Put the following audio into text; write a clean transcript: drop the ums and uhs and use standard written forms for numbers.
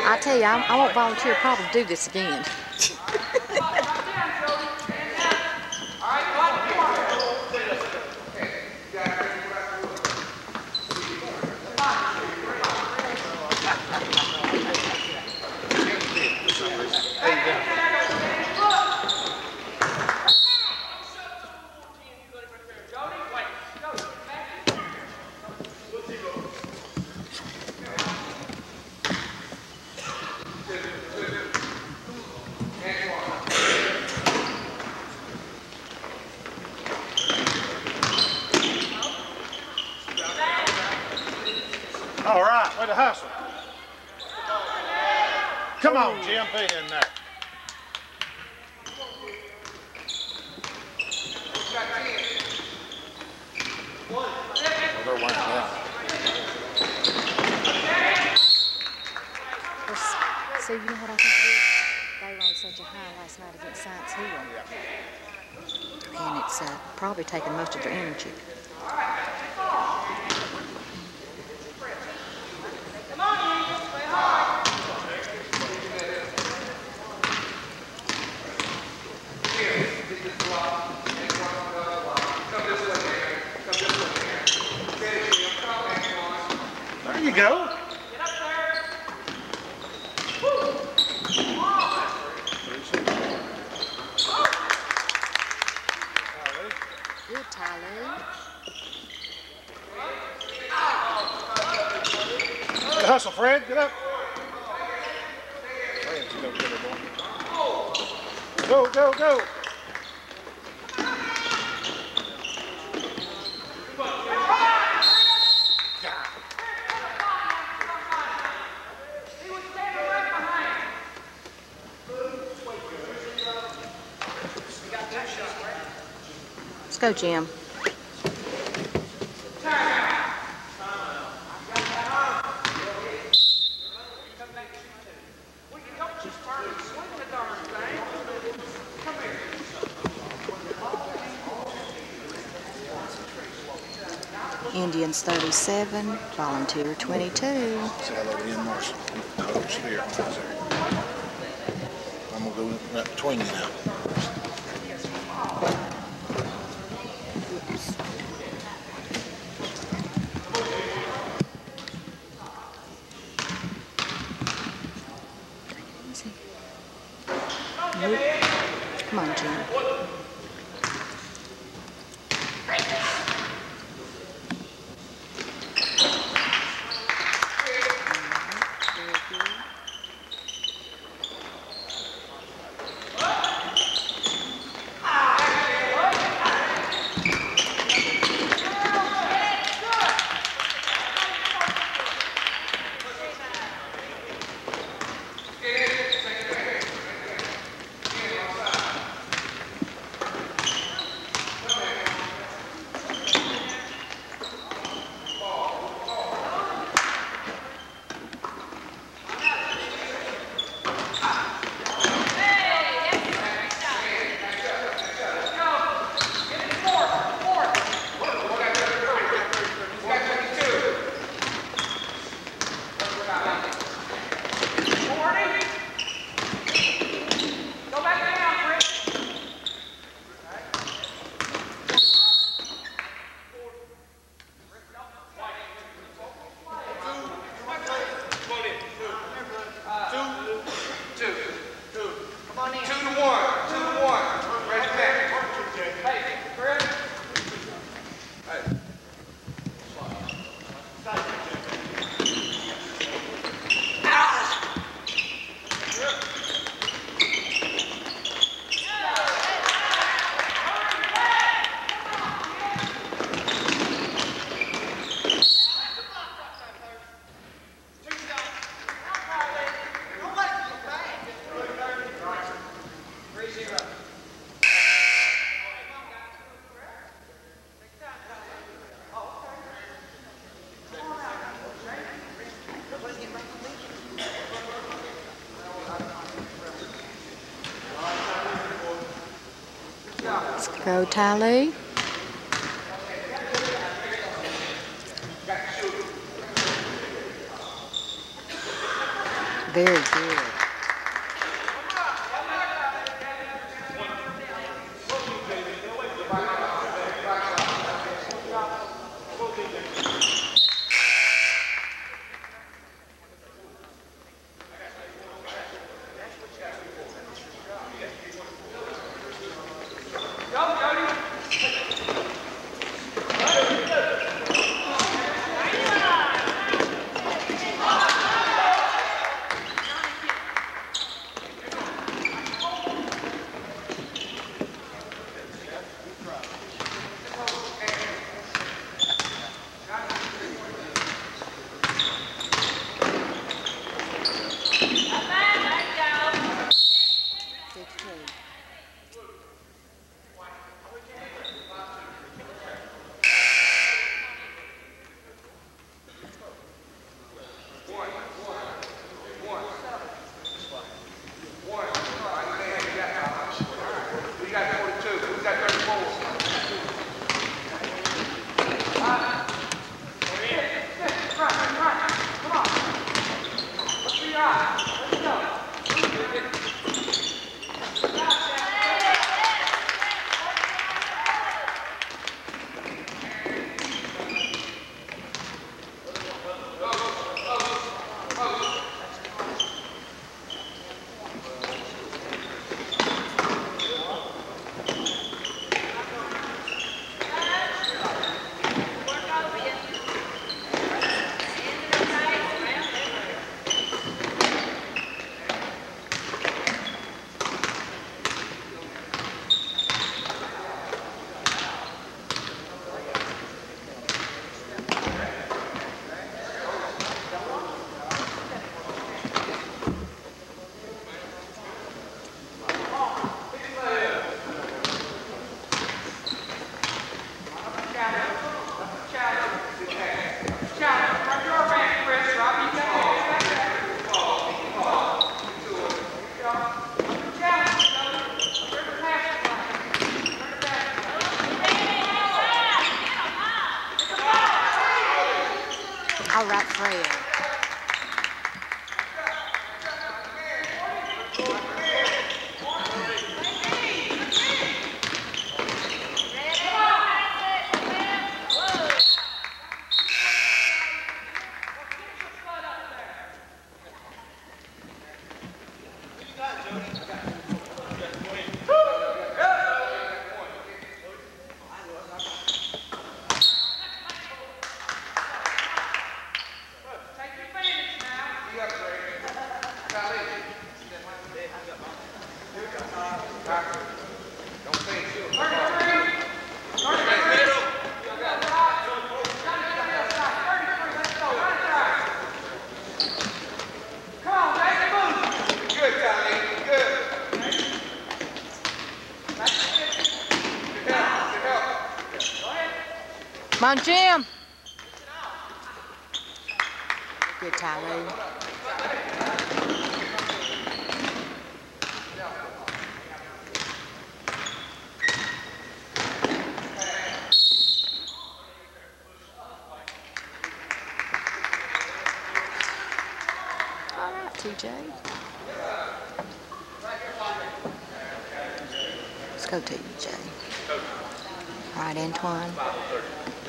I tell you, I won't volunteer probably to do this again. All right, way to hustle. Come on, Jim, be in there. Well, they're winning now. So you know what I think it is? They were on such a high last night against Science Hill. And it's probably taking most of their energy. There you go. Get up there. Good, Tyler. Good hustle, Fred. Get up. Go, go, go. Let's go, Jim. Indians 37, volunteer 22. Say hello to Ian Marshall, coach here. I'm going to go right between you now. Come on, Jim. Let's go, Tyler. Very good. All right, Fred. Come on, Jim. Good, Tyler. All right, TJ. Let's go, TJ. All right, Antoine.